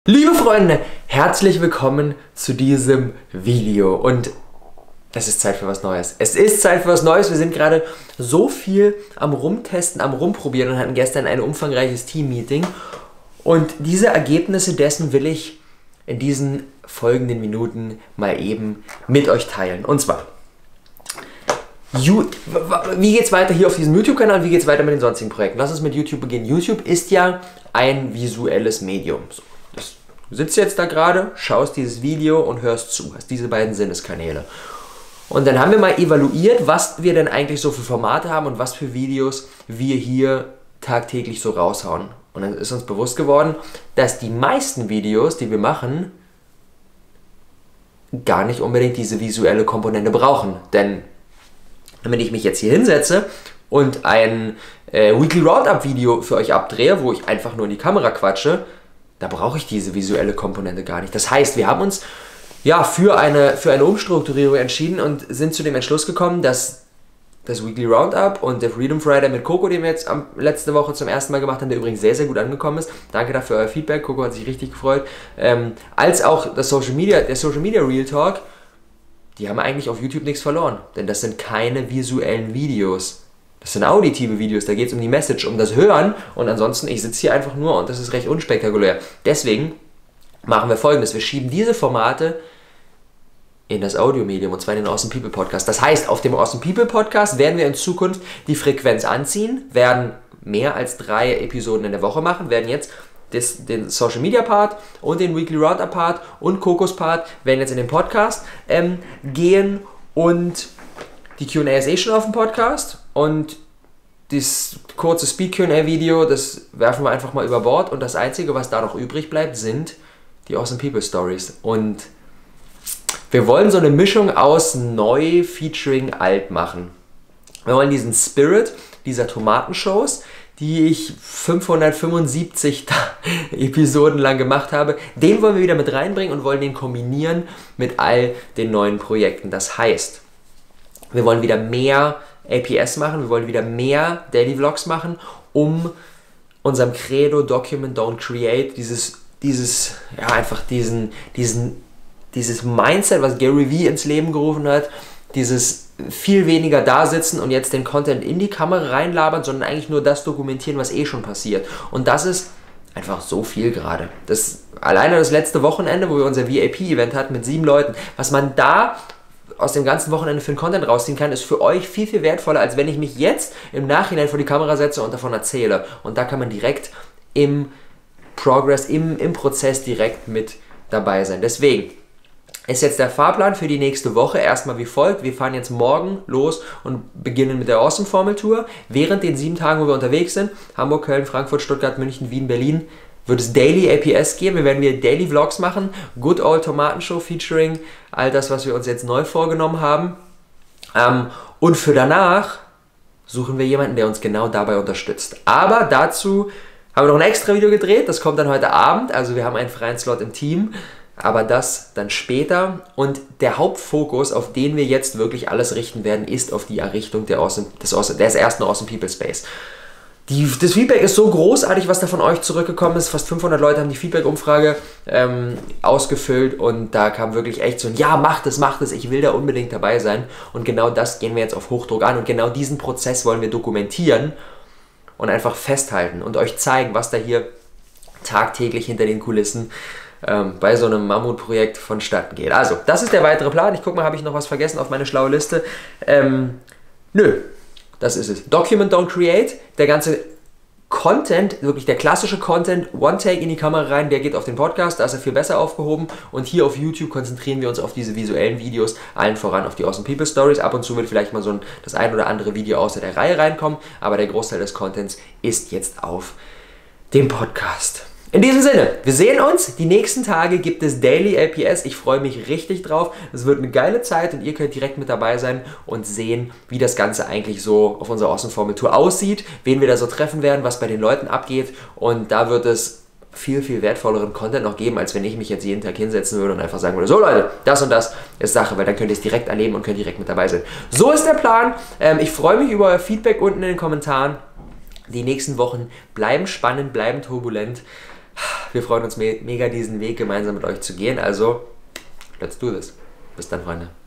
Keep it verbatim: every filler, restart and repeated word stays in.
Liebe Freunde, herzlich willkommen zu diesem Video und es ist Zeit für was Neues. Es ist Zeit für was Neues. Wir sind gerade so viel am Rumtesten, am Rumprobieren und hatten gestern ein umfangreiches Team-Meeting und diese Ergebnisse dessen will ich in diesen folgenden Minuten mal eben mit euch teilen. Und zwar, wie geht es weiter hier auf diesem YouTube-Kanal, wie geht es weiter mit den sonstigen Projekten? Lass uns mit YouTube beginnen. YouTube ist ja ein visuelles Medium. So, das, du sitzt jetzt da gerade, schaust dieses Video und hörst zu, hast diese beiden Sinneskanäle. Und dann haben wir mal evaluiert, was wir denn eigentlich so für Formate haben und was für Videos wir hier tagtäglich so raushauen. Und dann ist uns bewusst geworden, dass die meisten Videos, die wir machen, gar nicht unbedingt diese visuelle Komponente brauchen. Denn wenn ich mich jetzt hier hinsetze und ein äh, Weekly Roundup Video für euch abdrehe, wo ich einfach nur in die Kamera quatsche, da brauche ich diese visuelle Komponente gar nicht. Das heißt, wir haben uns ja, für eine, für eine Umstrukturierung entschieden und sind zu dem Entschluss gekommen, dass das Weekly Roundup und der Freedom Friday mit Coco, den wir jetzt am, letzte Woche zum ersten Mal gemacht haben, der übrigens sehr, sehr gut angekommen ist. Danke dafür euer Feedback, Coco hat sich richtig gefreut. Ähm, als auch das Social Media, der Social Media Real Talk, die haben eigentlich auf YouTube nichts verloren. Denn das sind keine visuellen Videos. Das sind auditive Videos, da geht es um die Message, um das Hören. Und ansonsten, ich sitze hier einfach nur und das ist recht unspektakulär. Deswegen machen wir Folgendes. Wir schieben diese Formate in das Audiomedium und zwar in den Awesome People Podcast. Das heißt, auf dem Awesome People Podcast werden wir in Zukunft die Frequenz anziehen, werden mehr als drei Episoden in der Woche machen, werden jetzt das, den Social Media Part und den Weekly Roundup Part und Kokos Part werden jetzt in den Podcast ähm, gehen und die Q and A ist eh schon auf dem Podcast und das kurze Speed Q and A Video, das werfen wir einfach mal über Bord und das Einzige, was da noch übrig bleibt, sind die Awesome People Stories und wir wollen so eine Mischung aus neu featuring alt machen. Wir wollen diesen Spirit dieser Tomatenshows, die ich fünfhundertfünfundsiebzig Episoden lang gemacht habe, den wollen wir wieder mit reinbringen und wollen den kombinieren mit all den neuen Projekten. Das heißt, wir wollen wieder mehr A P S machen, wir wollen wieder mehr Daily Vlogs machen, um unserem Credo Document, Don't Create, dieses, dieses, ja einfach diesen, diesen dieses Mindset, was Gary Vee ins Leben gerufen hat, dieses viel weniger da sitzen und jetzt den Content in die Kamera reinlabern, sondern eigentlich nur das dokumentieren, was eh schon passiert. Und das ist einfach so viel gerade. Das, alleine das letzte Wochenende, wo wir unser V I P-Event hatten mit sieben Leuten, was man da aus dem ganzen Wochenende für den Content rausziehen kann, ist für euch viel, viel wertvoller, als wenn ich mich jetzt im Nachhinein vor die Kamera setze und davon erzähle. Und da kann man direkt im Progress, im, im Prozess direkt mit dabei sein. Deswegen ist jetzt der Fahrplan für die nächste Woche erstmal wie folgt. Wir fahren jetzt morgen los und beginnen mit der Awesome Formel Tour. Während den sieben Tagen, wo wir unterwegs sind, Hamburg, Köln, Frankfurt, Stuttgart, München, Wien, Berlin, wird es Daily A P S geben. Wir werden wieder Daily Vlogs machen. Good Old Tomatenshow featuring all das, was wir uns jetzt neu vorgenommen haben. Ähm, und für danach suchen wir jemanden, der uns genau dabei unterstützt. Aber dazu haben wir noch ein extra Video gedreht. Das kommt dann heute Abend. Also wir haben einen freien Slot im Team. Aber das dann später und der Hauptfokus, auf den wir jetzt wirklich alles richten werden, ist auf die Errichtung der awesome, des, awesome, des ersten Awesome People Space. Die, das Feedback ist so großartig, was da von euch zurückgekommen ist. Fast fünfhundert Leute haben die Feedback-Umfrage ähm, ausgefüllt und da kam wirklich echt so ein Ja, macht es, macht es, ich will da unbedingt dabei sein. Und genau das gehen wir jetzt auf Hochdruck an und genau diesen Prozess wollen wir dokumentieren und einfach festhalten und euch zeigen, was da hier tagtäglich hinter den Kulissen Ähm, bei so einem Mammutprojekt vonstatten geht. Also, das ist der weitere Plan. Ich gucke mal, habe ich noch was vergessen auf meine schlaue Liste? Ähm, nö, das ist es. Document, Don't Create. Der ganze Content, wirklich der klassische Content, One-Take in die Kamera rein, der geht auf den Podcast, da ist er viel besser aufgehoben. Und hier auf YouTube konzentrieren wir uns auf diese visuellen Videos, allen voran auf die Awesome People Stories. Ab und zu wird vielleicht mal so ein, das ein oder andere Video außer der Reihe reinkommen, aber der Großteil des Contents ist jetzt auf dem Podcast. In diesem Sinne, wir sehen uns. Die nächsten Tage gibt es Daily A P S. Ich freue mich richtig drauf. Es wird eine geile Zeit und ihr könnt direkt mit dabei sein und sehen, wie das Ganze eigentlich so auf unserer Awesome Formel Tour aussieht, wen wir da so treffen werden, was bei den Leuten abgeht. Und da wird es viel, viel wertvolleren Content noch geben, als wenn ich mich jetzt jeden Tag hinsetzen würde und einfach sagen würde, so Leute, das und das ist Sache, weil dann könnt ihr es direkt erleben und könnt direkt mit dabei sein. So ist der Plan. Ähm, ich freue mich über euer Feedback unten in den Kommentaren. Die nächsten Wochen bleiben spannend, bleiben turbulent. Wir freuen uns me mega, diesen Weg gemeinsam mit euch zu gehen. Also, let's do this. Bis dann, Freunde.